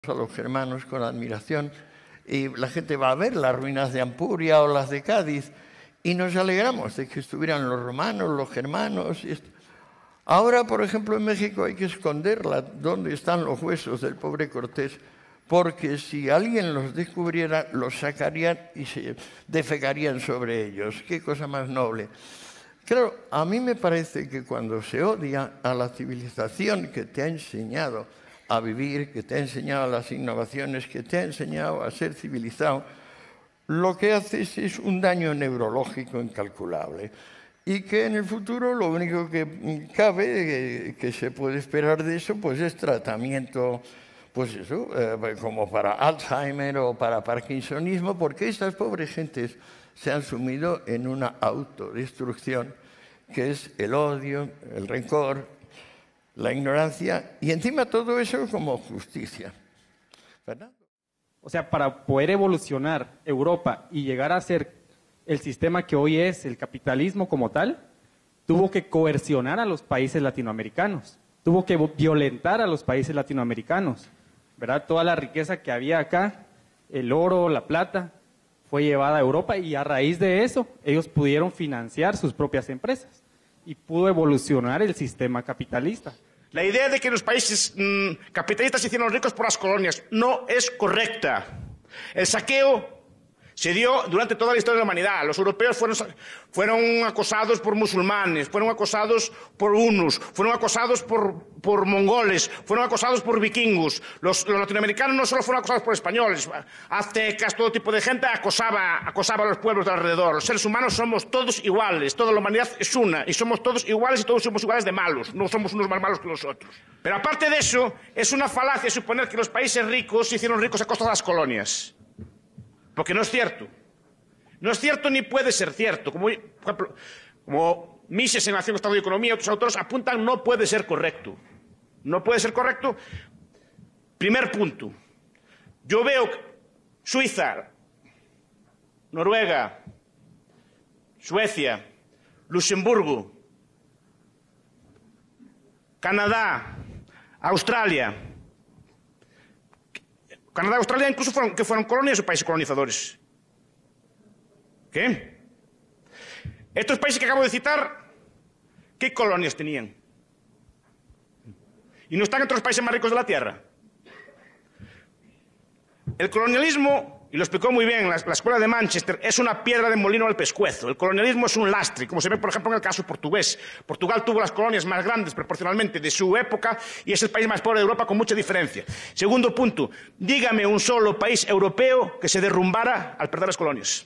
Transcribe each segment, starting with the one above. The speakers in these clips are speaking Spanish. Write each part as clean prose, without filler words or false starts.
a los germanos con admiración y la gente va a ver las ruinas de Ampuria o las de Cádiz y nos alegramos de que estuvieran los romanos, los germanos. Ahora, por ejemplo, en México hay que esconderla donde están los huesos del pobre Cortés, porque si alguien los descubriera, los sacarían y se defecarían sobre ellos. Qué cosa más noble. Claro, a mí me parece que cuando se odia a la civilización que te ha enseñado a vivir, que te ha enseñado las innovaciones, que te ha enseñado a ser civilizado, lo que haces es un daño neurológico incalculable. Y que en el futuro lo único que cabe, que se puede esperar de eso, pues es tratamiento, pues eso, como para Alzheimer o para Parkinsonismo, porque estas pobres gentes se han sumido en una autodestrucción, que es el odio, el rencor, la ignorancia, y encima todo eso como justicia. ¿Verdad? O sea, para poder evolucionar Europa y llegar a ser el sistema que hoy es el capitalismo como tal, tuvo que coercionar a los países latinoamericanos, tuvo que violentar a los países latinoamericanos, ¿verdad? Toda la riqueza que había acá, el oro, la plata, fue llevada a Europa y a raíz de eso ellos pudieron financiar sus propias empresas y pudo evolucionar el sistema capitalista. La idea de que los países capitalistas se hicieron ricos por las colonias no es correcta. El saqueo se dio durante toda la historia de la humanidad. Los europeos fueron acosados por musulmanes, fueron acosados por hunos, fueron acosados por mongoles, fueron acosados por vikingos. Los latinoamericanos no solo fueron acosados por españoles, aztecas, todo tipo de gente acosaba a los pueblos de alrededor. Los seres humanos somos todos iguales, toda la humanidad es una, y somos todos iguales y todos somos iguales de malos, no somos unos más malos que los otros. Pero aparte de eso, es una falacia suponer que los países ricos se hicieron ricos a costa de las colonias. Porque no es cierto. No es cierto ni puede ser cierto. Como, por ejemplo, como Mises en Nación, Estado y Economía y otros autores apuntan, no puede ser correcto. No puede ser correcto. Primer punto. Yo veo Suiza, Noruega, Suecia, Luxemburgo, Canadá, Australia. Canadá y Australia incluso fueron colonias o países colonizadores. ¿Qué? Estos países que acabo de citar, ¿qué colonias tenían? ¿Y no están entre los países más ricos de la Tierra? El colonialismo, y lo explicó muy bien la Escuela de Manchester, es una piedra de molino al pescuezo. El colonialismo es un lastre, como se ve, por ejemplo, en el caso portugués. Portugal tuvo las colonias más grandes proporcionalmente de su época y es el país más pobre de Europa con mucha diferencia. Segundo punto, dígame un solo país europeo que se derrumbara al perder las colonias.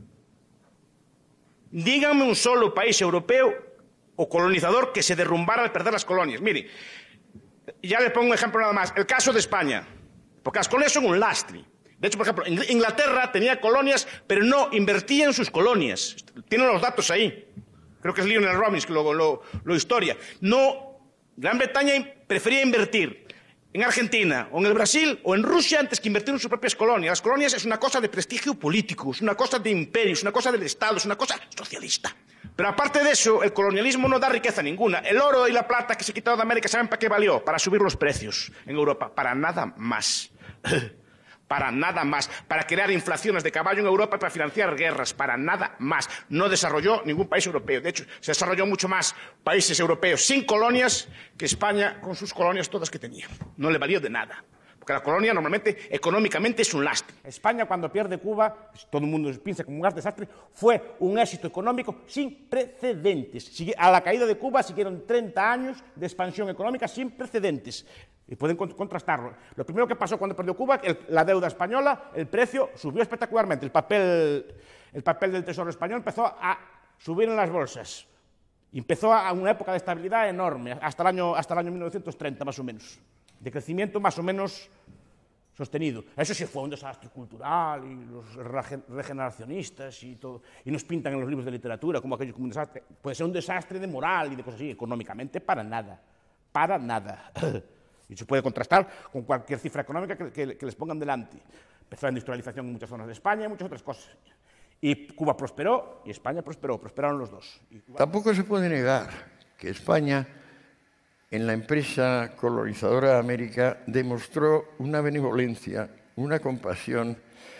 Dígame un solo país europeo o colonizador que se derrumbara al perder las colonias. Mire, ya le pongo un ejemplo nada más. El caso de España, porque las colonias son un lastre. De hecho, por ejemplo, Inglaterra tenía colonias, pero no invertía en sus colonias. Tienen los datos ahí. Creo que es Lionel Robbins que lo historia. No, Gran Bretaña prefería invertir en Argentina, o en el Brasil, o en Rusia, antes que invertir en sus propias colonias. Las colonias es una cosa de prestigio político, es una cosa de imperio, es una cosa del Estado, es una cosa socialista. Pero aparte de eso, el colonialismo no da riqueza ninguna. El oro y la plata que se quitaron de América, ¿saben para qué valió? Para subir los precios en Europa. Para nada más. Para nada más. Para crear inflaciones de caballo en Europa y para financiar guerras. Para nada más. No desarrolló ningún país europeo. De hecho, se desarrolló mucho más países europeos sin colonias que España con sus colonias todas que tenía. No le valió de nada. Porque la colonia normalmente, económicamente, es un lastre. España, cuando pierde Cuba, todo el mundo piensa como un gran desastre, fue un éxito económico sin precedentes. A la caída de Cuba siguieron 30 años de expansión económica sin precedentes. Y pueden contrastarlo. Lo primero que pasó cuando perdió Cuba, la deuda española, el precio subió espectacularmente. El papel del Tesoro español empezó a subir en las bolsas. Y empezó a una época de estabilidad enorme, hasta el año 1930 más o menos. De crecimiento más o menos sostenido. Eso sí fue un desastre cultural y los regeneracionistas y todo. Y nos pintan en los libros de literatura como aquello como un desastre. Puede ser un desastre de moral y de cosas así. Económicamente, para nada. Para nada. Y se puede contrastar con cualquier cifra económica que les pongan delante. Empezó la industrialización en muchas zonas de España y muchas otras cosas. Y Cuba prosperó y España prosperó. Prosperaron los dos. Tampoco se puede negar que España en la empresa colonizadora de América demostró una benevolencia, una compasión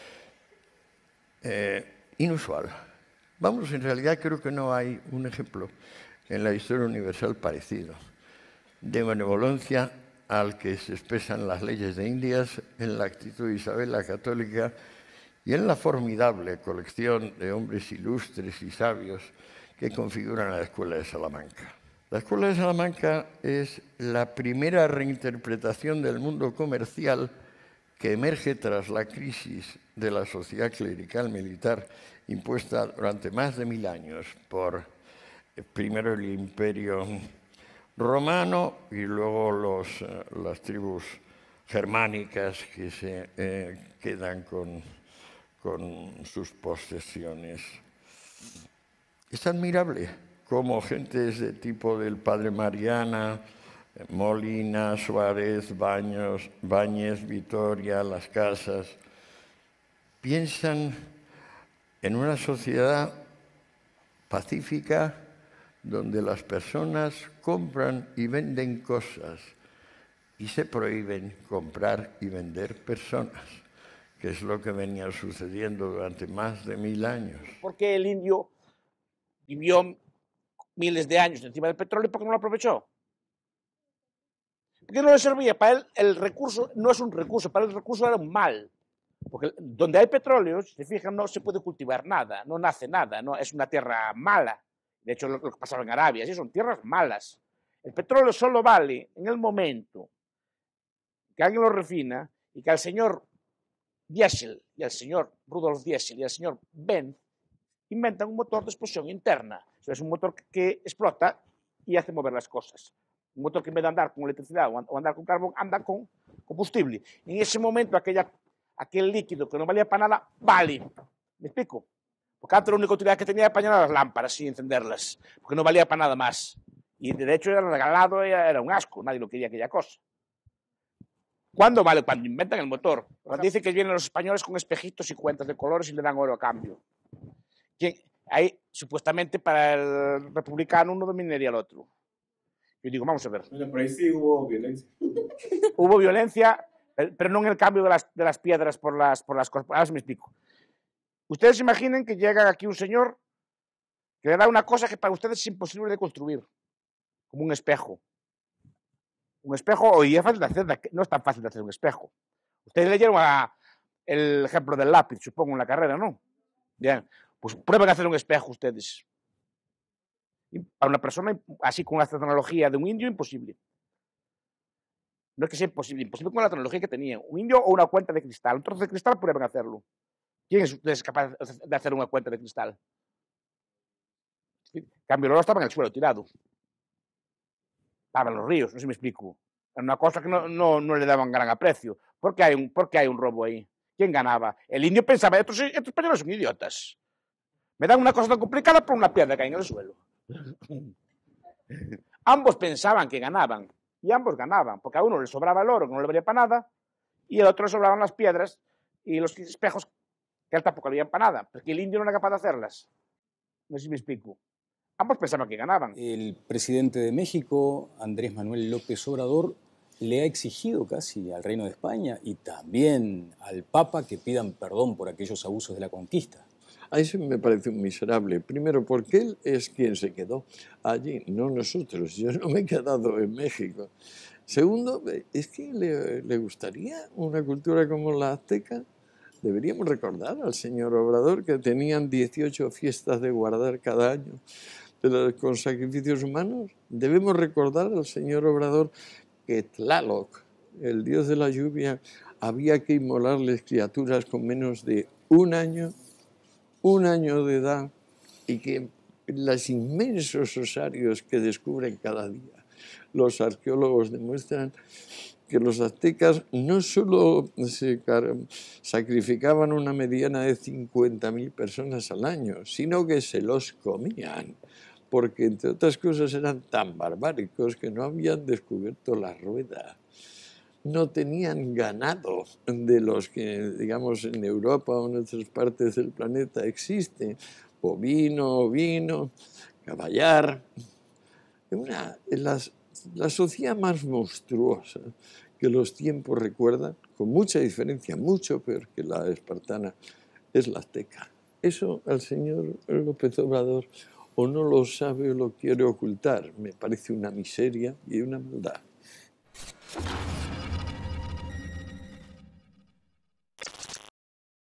inusual. Vamos, en realidad creo que no hay un ejemplo en la historia universal parecido de benevolencia al que se expresan las leyes de Indias, en la actitud de Isabel la Católica y en la formidable colección de hombres ilustres y sabios que configuran la Escuela de Salamanca. La Escuela de Salamanca es la primera reinterpretación del mundo comercial que emerge tras la crisis de la sociedad clerical militar impuesta durante más de 1000 años por primero el Imperio romano y luego las tribus germánicas que se quedan con sus posesiones. Es admirable cómo gentes de tipo del padre Mariana, Molina, Suárez, Báñez, Vitoria, Las Casas, piensan en una sociedad pacífica donde las personas compran y venden cosas y se prohíben comprar y vender personas, que es lo que venía sucediendo durante más de 1000 años. Porque el indio vivió miles de años encima del petróleo, ¿por qué no lo aprovechó? Porque no le servía. Para él el recurso no es un recurso, para él el recurso era un mal. Porque donde hay petróleo, si se fijan, no se puede cultivar nada, no nace nada, no, es una tierra mala. De hecho, lo que pasaba en Arabia, sí, son tierras malas. El petróleo solo vale en el momento que alguien lo refina y que al señor Diesel y al señor Rudolf Diesel y al señor Benz inventan un motor de explosión interna. Es un motor que explota y hace mover las cosas. Un motor que en vez de andar con electricidad o andar con carbón, anda con combustible. Y en ese momento aquel líquido que no valía para nada, vale. ¿Me explico? Porque antes la única utilidad que tenía era apañar las lámparas y encenderlas, porque no valía para nada más. Y de hecho era regalado, era un asco, nadie lo quería aquella cosa. ¿Cuándo vale? Cuando inventan el motor. Cuando dicen que vienen los españoles con espejitos y cuentas de colores y le dan oro a cambio. Ahí, supuestamente, para el republicano uno dominaría al otro. Yo digo, vamos a ver. Por ahí sí hubo violencia. Hubo violencia, pero no en el cambio de las piedras por las cosas. Ahora se me explico. Ustedes imaginen que llega aquí un señor que le da una cosa que para ustedes es imposible de construir, como un espejo. Un espejo, hoy es fácil de hacer, no es tan fácil de hacer un espejo. Ustedes leyeron el ejemplo del lápiz, supongo, en la carrera, ¿no? Bien, pues prueben a hacer un espejo ustedes. Y para una persona así con la tecnología de un indio, imposible. No es que sea imposible con la tecnología que tenía. Un indio o una cuenta de cristal. Un trozo de cristal prueben a hacerlo. ¿Quién es ustedes capaz de hacer una cuenta de cristal? En cambio, el oro estaba en el suelo tirado. Estaba en los ríos, no sé si me explico. Era una cosa que no le daban gran aprecio. ¿Por qué hay un robo ahí? ¿Quién ganaba? El indio pensaba, estos españoles son idiotas. Me dan una cosa tan complicada por una piedra que hay en el suelo. Ambos pensaban que ganaban. Y ambos ganaban, porque a uno le sobraba el oro, que no le valía para nada, y al otro le sobraban las piedras y los espejos, que a él tampoco le valían para nada, porque el indio no era capaz de hacerlas. No sé si me explico. Ambos pensaban que ganaban. El presidente de México, Andrés Manuel López Obrador, le ha exigido casi al Reino de España y también al Papa que pidan perdón por aquellos abusos de la conquista. A eso me parece un miserable. Primero, porque él es quien se quedó allí, no nosotros. Yo no me he quedado en México. Segundo, es que le gustaría una cultura como la azteca. Deberíamos recordar al señor Obrador que tenían 18 fiestas de guardar cada año con sacrificios humanos. Debemos recordar al señor Obrador que Tlaloc, el dios de la lluvia, había que inmolarles criaturas con menos de un año de edad, y que los inmensos osarios que descubren cada día los arqueólogos demuestran que los aztecas no solo sacrificaban una mediana de 50.000 personas al año, sino que se los comían, porque entre otras cosas eran tan barbáricos que no habían descubierto la rueda. No tenían ganado de los que, digamos, en Europa o en otras partes del planeta existen. Bovino, ovino, caballar. Las La sociedad más monstruosa que los tiempos recuerdan, con mucha diferencia, mucho peor que la espartana, es la azteca. Eso al señor López Obrador o no lo sabe o lo quiere ocultar. Me parece una miseria y una maldad.